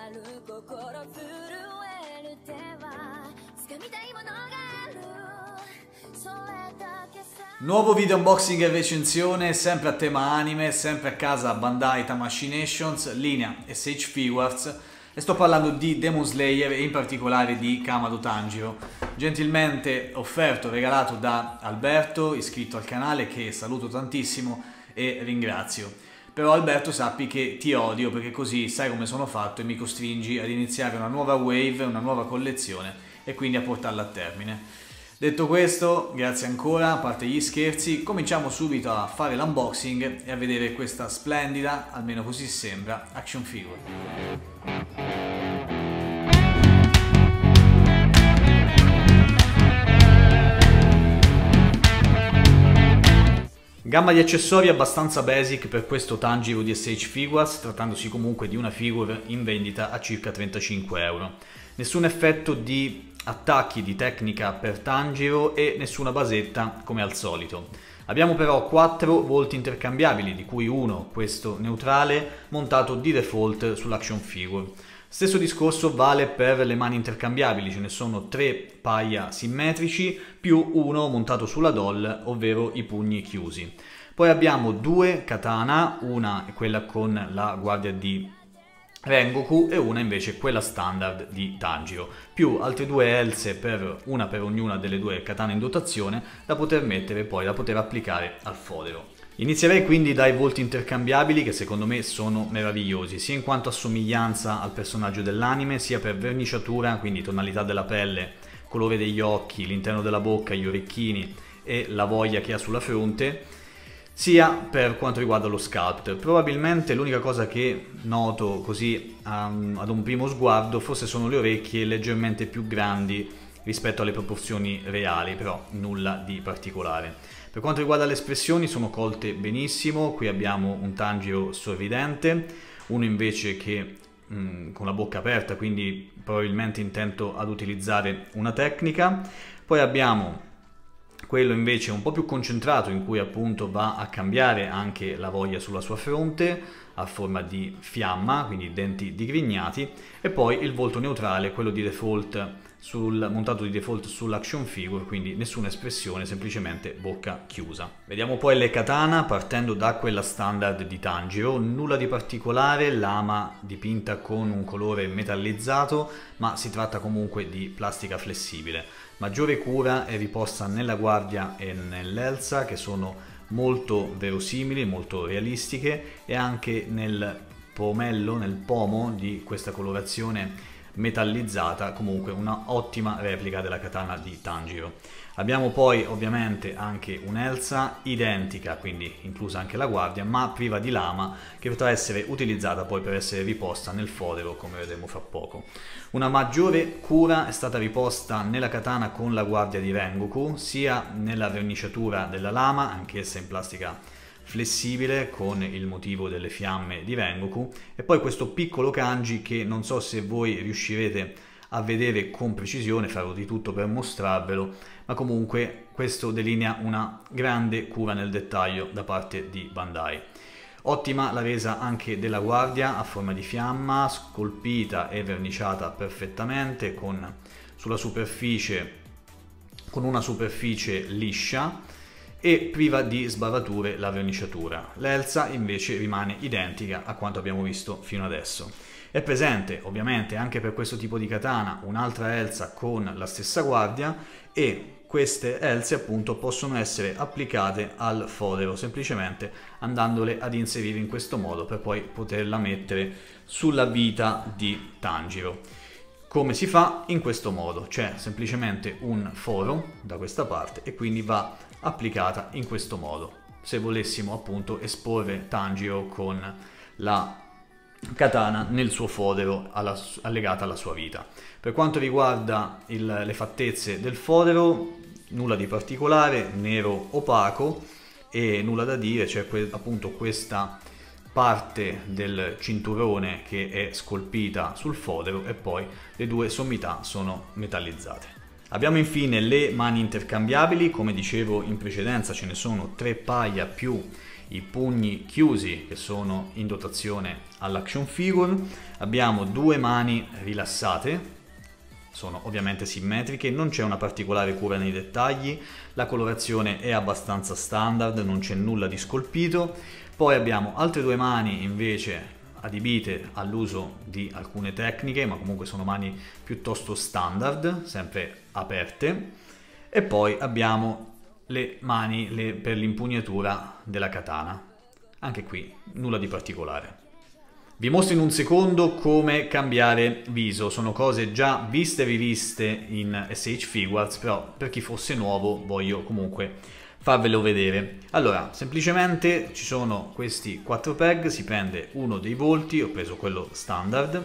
Nuovo video unboxing e recensione, sempre a tema anime, sempre a casa Bandai Tamashii Nations, linea SH Figures, e sto parlando di Demon Slayer e in particolare di Kamado Tanjiro, gentilmente offerto, regalato da Alberto, iscritto al canale, che saluto tantissimo e ringrazio. Però Alberto, sappi che ti odio, perché così sai come sono fatto e mi costringi ad iniziare una nuova wave, una nuova collezione e quindi a portarla a termine. Detto questo, grazie ancora, a parte gli scherzi, cominciamo subito a fare l'unboxing e a vedere questa splendida, almeno così sembra, action figure. Gamma di accessori abbastanza basic per questo Tanjiro di SH Figures, trattandosi comunque di una figure in vendita a circa 35 euro. Nessun effetto di attacchi di tecnica per Tanjiro e nessuna basetta come al solito. Abbiamo però 4 volti intercambiabili, di cui uno, questo neutrale, montato di default sull'action figure. Stesso discorso vale per le mani intercambiabili, ce ne sono 3 paia simmetrici più uno montato sulla doll, ovvero i pugni chiusi. Poi abbiamo 2 katana, una è quella con la guardia di Rengoku e una invece quella standard di Tanjiro, più altre 2 else, una per ognuna delle 2 katana in dotazione, da poter mettere poi, da poter applicare al fodero. Inizierei quindi dai volti intercambiabili, che secondo me sono meravigliosi, sia in quanto a somiglianza al personaggio dell'anime, sia per verniciatura, quindi tonalità della pelle, colore degli occhi, l'interno della bocca, gli orecchini e la voglia che ha sulla fronte, sia per quanto riguarda lo sculpt. Probabilmente l'unica cosa che noto così ad un primo sguardo forse sono le orecchie leggermente più grandi rispetto alle proporzioni reali, però nulla di particolare. Per quanto riguarda le espressioni, sono colte benissimo. Qui abbiamo un Tanjiro sorridente, uno invece che con la bocca aperta, quindi probabilmente intento ad utilizzare una tecnica. Poi abbiamo quello invece un po' più concentrato, in cui appunto va a cambiare anche la voglia sulla sua fronte a forma di fiamma, quindi denti digrignati, e poi il volto neutrale, quello di default montato di default sull'action figure, quindi nessuna espressione, semplicemente bocca chiusa. Vediamo poi le katana, partendo da quella standard di Tanjiro. Nulla di particolare, lama dipinta con un colore metallizzato, ma si tratta comunque di plastica flessibile. Maggiore cura è riposta nella guardia e nell'elsa, che sono molto verosimili, molto realistiche, e anche nel pomello, nel pomo di questa colorazione metallizzata, comunque una ottima replica della katana di Tanjiro. Abbiamo poi ovviamente anche un'elsa identica, quindi inclusa anche la guardia, ma priva di lama, che potrà essere utilizzata poi per essere riposta nel fodero, come vedremo fra poco. Una maggiore cura è stata riposta nella katana con la guardia di Rengoku, sia nella verniciatura della lama, anch'essa in plastica flessibile con il motivo delle fiamme di Rengoku, e poi questo piccolo kanji che non so se voi riuscirete a vedere con precisione, farò di tutto per mostrarvelo, ma comunque questo delinea una grande cura nel dettaglio da parte di Bandai. Ottima la resa anche della guardia a forma di fiamma, scolpita e verniciata perfettamente con una superficie liscia e priva di sbavature la verniciatura. L'elsa invece rimane identica a quanto abbiamo visto fino adesso. È presente ovviamente anche per questo tipo di katana un'altra elsa con la stessa guardia, e queste else appunto possono essere applicate al fodero semplicemente andandole ad inserire in questo modo, per poi poterla mettere sulla vita di Tanjiro. Come si fa? In questo modo: c'è semplicemente un foro da questa parte e quindi va applicata in questo modo, se volessimo appunto esporre Tanjiro con la katana nel suo fodero allegata alla sua vita. Per quanto riguarda le fattezze del fodero, nulla di particolare, nero opaco e nulla da dire, c'è appunto questa parte del cinturone che è scolpita sul fodero e poi le 2 sommità sono metallizzate. Abbiamo infine le mani intercambiabili. Come dicevo in precedenza, ce ne sono 3 paia più i pugni chiusi che sono in dotazione all'action figure, abbiamo due mani rilassate, sono ovviamente simmetriche, non c'è una particolare cura nei dettagli, la colorazione è abbastanza standard, non c'è nulla di scolpito. Poi abbiamo altre due mani invece adibite all'uso di alcune tecniche, ma comunque sono mani piuttosto standard, sempre aperte. E poi abbiamo le mani per l'impugnatura della katana, anche qui nulla di particolare. Vi mostro in un secondo come cambiare viso, sono cose già viste e riviste in SH Figuarts, però per chi fosse nuovo voglio comunque farvelo vedere. Allora, semplicemente ci sono questi 4 peg, si prende uno dei volti, ho preso quello standard.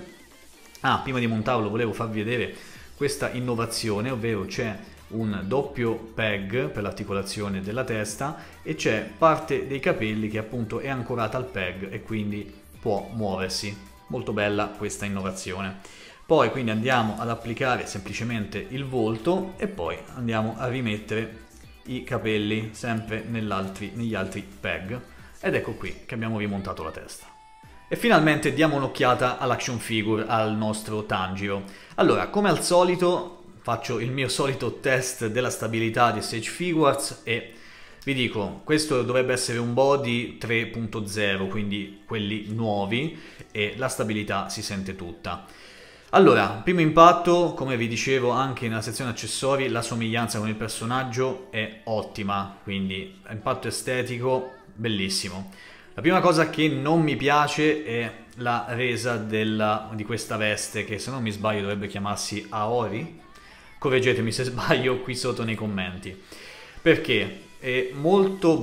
Prima di montarlo volevo farvi vedere questa innovazione, ovvero c'è un doppio peg per l'articolazione della testa e c'è parte dei capelli che appunto è ancorata al peg e quindi può muoversi. Molto bella questa innovazione. Poi quindi andiamo ad applicare semplicemente il volto e poi andiamo a rimettere i capelli sempre negli altri peg, ed ecco qui che abbiamo rimontato la testa. E finalmente diamo un'occhiata all'action figure, al nostro Tanjiro. Allora, come al solito faccio il mio solito test della stabilità di SH Figuarts e vi dico, questo dovrebbe essere un body 3.0, quindi quelli nuovi, e la stabilità si sente tutta. Allora, primo impatto, come vi dicevo anche nella sezione accessori, la somiglianza con il personaggio è ottima, quindi impatto estetico bellissimo. La prima cosa che non mi piace è la resa di questa veste, che se non mi sbaglio dovrebbe chiamarsi Aori. Correggetemi se sbaglio qui sotto nei commenti. Perché? È molto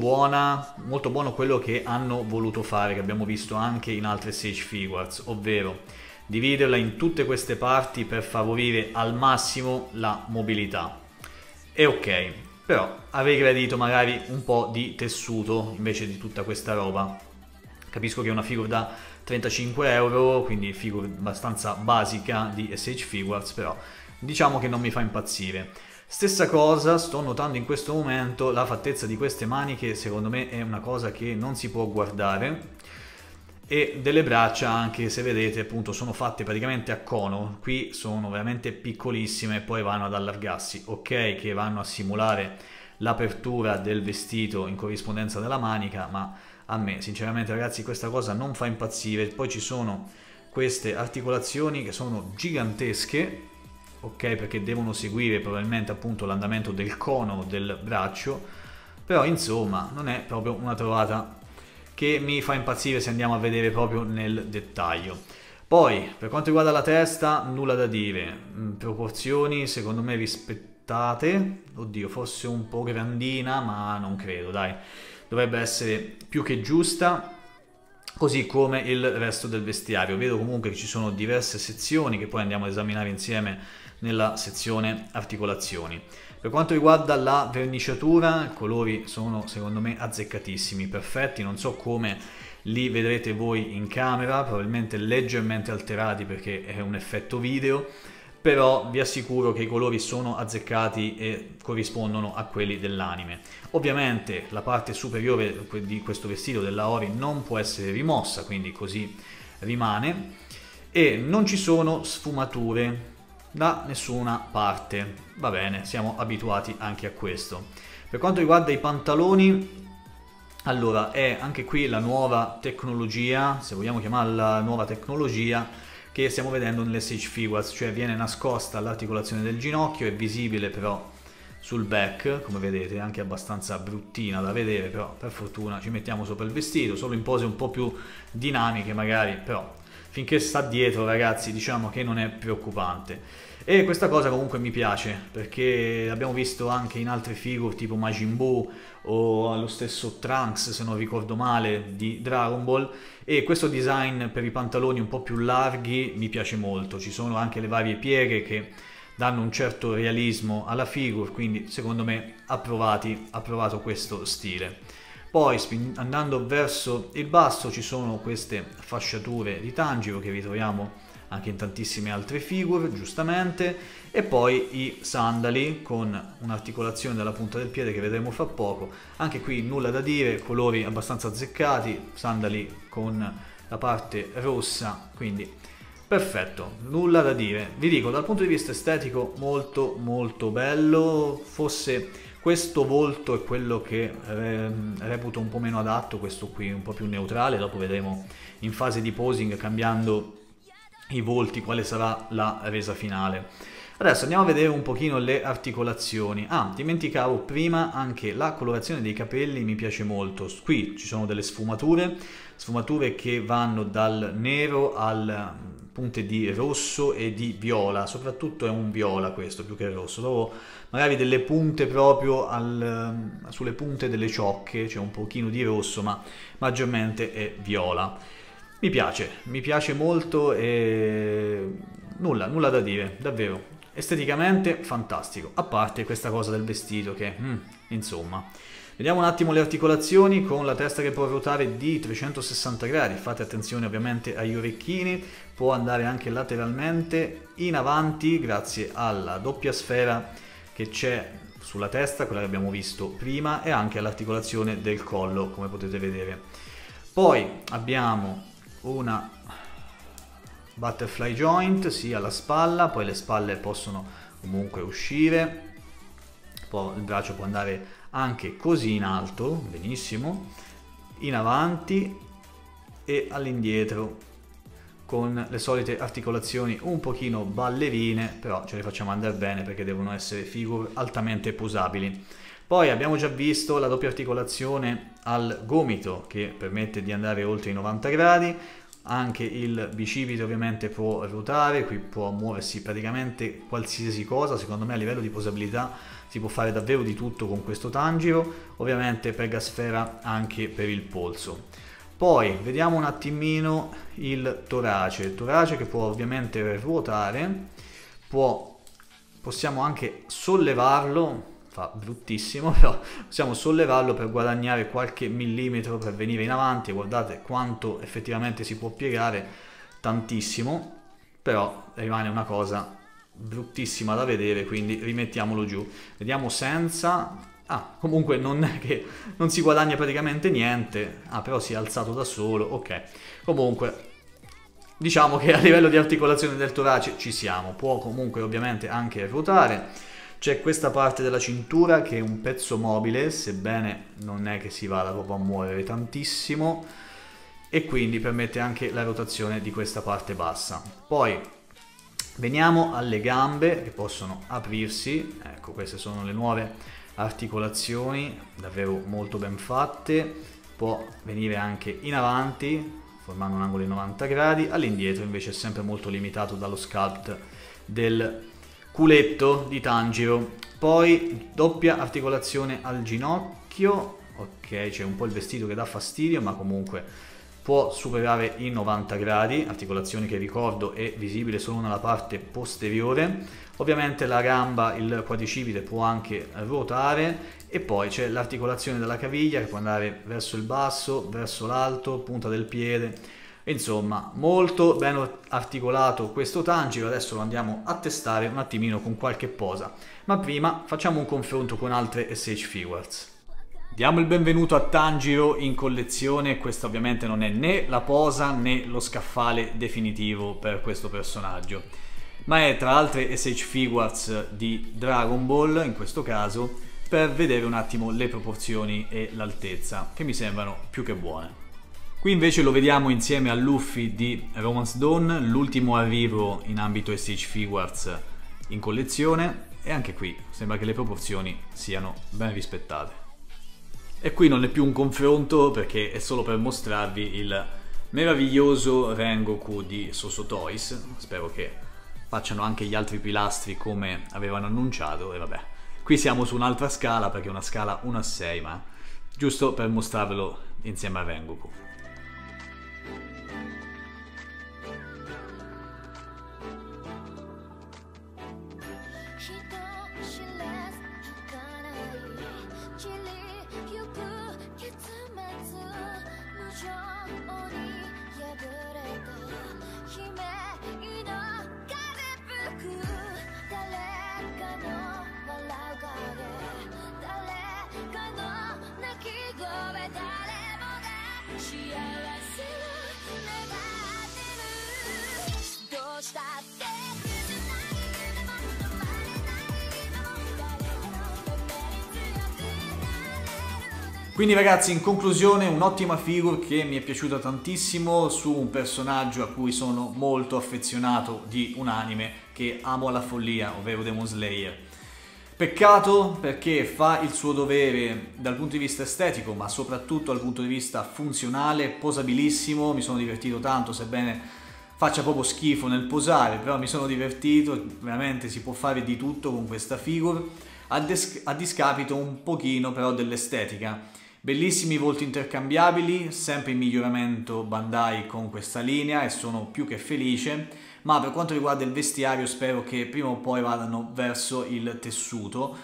buono quello che hanno voluto fare, che abbiamo visto anche in altre SH Figuarts, ovvero dividerla in tutte queste parti per favorire al massimo la mobilità. È ok, però avrei gradito magari un po' di tessuto invece di tutta questa roba. Capisco che è una figure da 35 euro, quindi figure abbastanza basica di SH Figuarts, però diciamo che non mi fa impazzire. Stessa cosa sto notando in questo momento, la fattezza di queste maniche secondo me è una cosa che non si può guardare, e delle braccia, anche se vedete appunto sono fatte praticamente a cono, qui sono veramente piccolissime e poi vanno ad allargarsi. Ok che vanno a simulare l'apertura del vestito in corrispondenza della manica, ma a me sinceramente ragazzi questa cosa non fa impazzire. Poi ci sono queste articolazioni che sono gigantesche, ok, perché devono seguire probabilmente appunto l'andamento del cono del braccio, però insomma non è proprio una trovata che mi fa impazzire se andiamo a vedere proprio nel dettaglio. Poi per quanto riguarda la testa nulla da dire, proporzioni secondo me rispettate, oddio forse un po' grandina ma non credo, dai, dovrebbe essere più che giusta, così come il resto del vestiario. Vedo comunque che ci sono diverse sezioni che poi andiamo ad esaminare insieme nella sezione articolazioni. Per quanto riguarda la verniciatura, i colori sono secondo me azzeccatissimi, perfetti, non so come li vedrete voi in camera, probabilmente leggermente alterati perché è un effetto video, però vi assicuro che i colori sono azzeccati e corrispondono a quelli dell'anime. Ovviamente la parte superiore di questo vestito della Ori non può essere rimossa, quindi così rimane, e non ci sono sfumature da nessuna parte, va bene, siamo abituati anche a questo. Per quanto riguarda i pantaloni, allora è anche qui la nuova tecnologia, se vogliamo chiamarla nuova tecnologia, che stiamo vedendo nelle SH Figuarts, cioè viene nascosta all'articolazione del ginocchio, è visibile però sul back, come vedete, anche abbastanza bruttina da vedere, però per fortuna ci mettiamo sopra il vestito, solo in pose un po' più dinamiche magari, però finché sta dietro ragazzi diciamo che non è preoccupante. E questa cosa comunque mi piace, perché l'abbiamo visto anche in altre figure tipo Majin Buu o lo stesso Trunks, se non ricordo male, di Dragon Ball, e questo design per i pantaloni un po' più larghi mi piace molto. Ci sono anche le varie pieghe che danno un certo realismo alla figure, quindi secondo me approvato questo stile. Poi andando verso il basso ci sono queste fasciature di Tanjiro che ritroviamo anche in tantissime altre figure, giustamente, e poi i sandali con un'articolazione della punta del piede che vedremo fra poco. Anche qui nulla da dire, colori abbastanza azzeccati, sandali con la parte rossa, quindi perfetto, nulla da dire. Vi dico, dal punto di vista estetico molto molto bello. Forse questo volto è quello che reputo un po' meno adatto, questo qui un po' più neutrale, dopo vedremo in fase di posing, cambiando i volti, quale sarà la resa finale. Adesso andiamo a vedere un pochino le articolazioni. Ah, dimenticavo prima, anche la colorazione dei capelli mi piace molto. Qui ci sono delle sfumature che vanno dal nero al punte di rosso e di viola, soprattutto è un viola questo più che il rosso. Dopo magari delle punte proprio sulle punte delle ciocche c'è un pochino di rosso, ma maggiormente è viola. Mi piace molto e nulla da dire, davvero. Esteticamente fantastico, a parte questa cosa del vestito che, insomma. Vediamo un attimo le articolazioni con la testa che può ruotare di 360 gradi, fate attenzione ovviamente agli orecchini, può andare anche lateralmente, in avanti grazie alla doppia sfera che c'è sulla testa, quella che abbiamo visto prima, e anche all'articolazione del collo, come potete vedere. Poi abbiamo una butterfly joint sia alla spalla, poi le spalle possono comunque uscire, poi il braccio può andare anche così in alto, benissimo, in avanti e all'indietro con le solite articolazioni un pochino ballerine, però ce le facciamo andare bene perché devono essere figure altamente posabili. Poi abbiamo già visto la doppia articolazione al gomito che permette di andare oltre i 90 gradi, anche il bicipite ovviamente può ruotare, qui può muoversi praticamente qualsiasi cosa. Secondo me a livello di posabilità si può fare davvero di tutto con questo Tanjiro, ovviamente Pegasfera anche per il polso. Poi vediamo un attimino il torace che può ovviamente ruotare, possiamo anche sollevarlo, fa bruttissimo, però possiamo sollevarlo per guadagnare qualche millimetro per venire in avanti. Guardate quanto effettivamente si può piegare, tantissimo, però rimane una cosa bruttissima da vedere, quindi rimettiamolo giù. Vediamo senza. Comunque non è che non si guadagna praticamente niente. Però si è alzato da solo, ok. Comunque diciamo che a livello di articolazione del torace ci siamo. Può comunque ovviamente anche ruotare. C'è questa parte della cintura che è un pezzo mobile, sebbene non è che si vada proprio a muovere tantissimo, e quindi permette anche la rotazione di questa parte bassa. Poi veniamo alle gambe che possono aprirsi. Ecco, queste sono le nuove articolazioni, davvero molto ben fatte. Può venire anche in avanti formando un angolo di 90 gradi, all'indietro invece è sempre molto limitato dallo sculpt del culetto di Tanjiro. Poi doppia articolazione al ginocchio, ok, c'è un po' il vestito che dà fastidio, ma comunque può superare i 90 gradi, articolazione che ricordo è visibile solo nella parte posteriore. Ovviamente la gamba, il quadricipite può anche ruotare, e poi c'è l'articolazione della caviglia che può andare verso il basso, verso l'alto, punta del piede. Insomma, molto ben articolato questo Tanjiro. Adesso lo andiamo a testare un attimino con qualche posa, ma prima facciamo un confronto con altre SH Figuarts. Diamo il benvenuto a Tanjiro in collezione. Questa ovviamente non è né la posa né lo scaffale definitivo per questo personaggio, ma è tra altre SH Figuarts di Dragon Ball, in questo caso, per vedere un attimo le proporzioni e l'altezza, che mi sembrano più che buone. Qui invece lo vediamo insieme a Luffy di Romance Dawn, l'ultimo arrivo in ambito SH Figuarts in collezione, e anche qui sembra che le proporzioni siano ben rispettate. E qui non è più un confronto, perché è solo per mostrarvi il meraviglioso Rengoku di Soso Toys. Spero che facciano anche gli altri pilastri come avevano annunciato, e vabbè. Qui siamo su un'altra scala, perché è una scala 1:6, ma giusto per mostrarvelo insieme a Rengoku. Quindi ragazzi, in conclusione, un'ottima figure che mi è piaciuta tantissimo su un personaggio a cui sono molto affezionato di un anime che amo alla follia, ovvero Demon Slayer. Peccato perché fa il suo dovere dal punto di vista estetico, ma soprattutto dal punto di vista funzionale, posabilissimo, mi sono divertito tanto, sebbene faccia proprio schifo nel posare, però mi sono divertito, veramente si può fare di tutto con questa figure, a discapito un pochino però dell'estetica. Bellissimi volti intercambiabili, sempre in miglioramento Bandai con questa linea e sono più che felice, ma per quanto riguarda il vestiario spero che prima o poi vadano verso il tessuto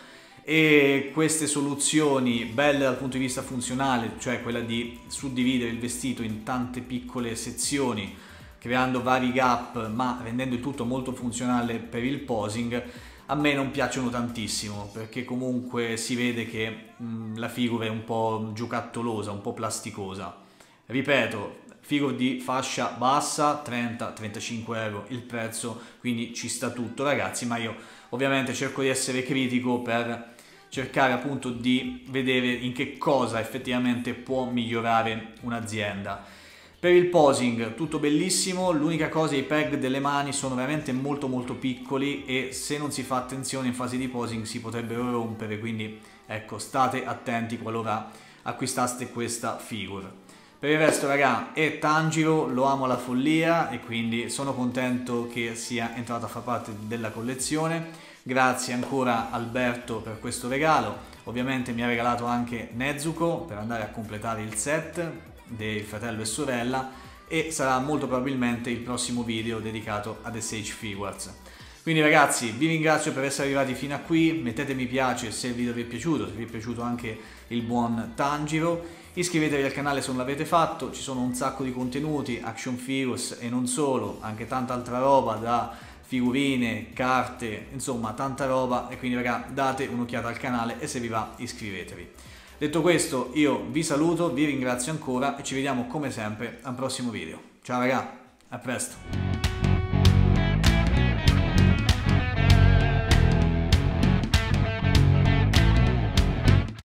e queste soluzioni belle dal punto di vista funzionale, cioè quella di suddividere il vestito in tante piccole sezioni, creando vari gap ma rendendo il tutto molto funzionale per il posing, a me non piacciono tantissimo perché comunque si vede che la figura è un po' giocattolosa, un po' plasticosa. Ripeto, figure di fascia bassa, 30-35 euro il prezzo, quindi ci sta tutto ragazzi, ma io ovviamente cerco di essere critico per cercare appunto di vedere in che cosa effettivamente può migliorare un'azienda. Per il posing tutto bellissimo, l'unica cosa i peg delle mani sono veramente molto piccoli e se non si fa attenzione in fase di posing si potrebbero rompere, quindi ecco state attenti qualora acquistaste questa figure. Per il resto raga è Tanjiro, lo amo alla follia e quindi sono contento che sia entrato a far parte della collezione. Grazie ancora Alberto per questo regalo, ovviamente mi ha regalato anche Nezuko per andare a completare il set del fratello e sorella e sarà molto probabilmente il prossimo video dedicato ad SH Figuarts. Quindi ragazzi vi ringrazio per essere arrivati fino a qui, mettete mi piace se il video vi è piaciuto, se vi è piaciuto anche il buon Tanjiro, iscrivetevi al canale se non l'avete fatto, ci sono un sacco di contenuti, action figures e non solo, anche tanta altra roba da figurine, carte, insomma tanta roba e quindi raga date un'occhiata al canale e se vi va iscrivetevi. Detto questo io vi saluto, vi ringrazio ancora e ci vediamo come sempre al prossimo video. Ciao raga, a presto!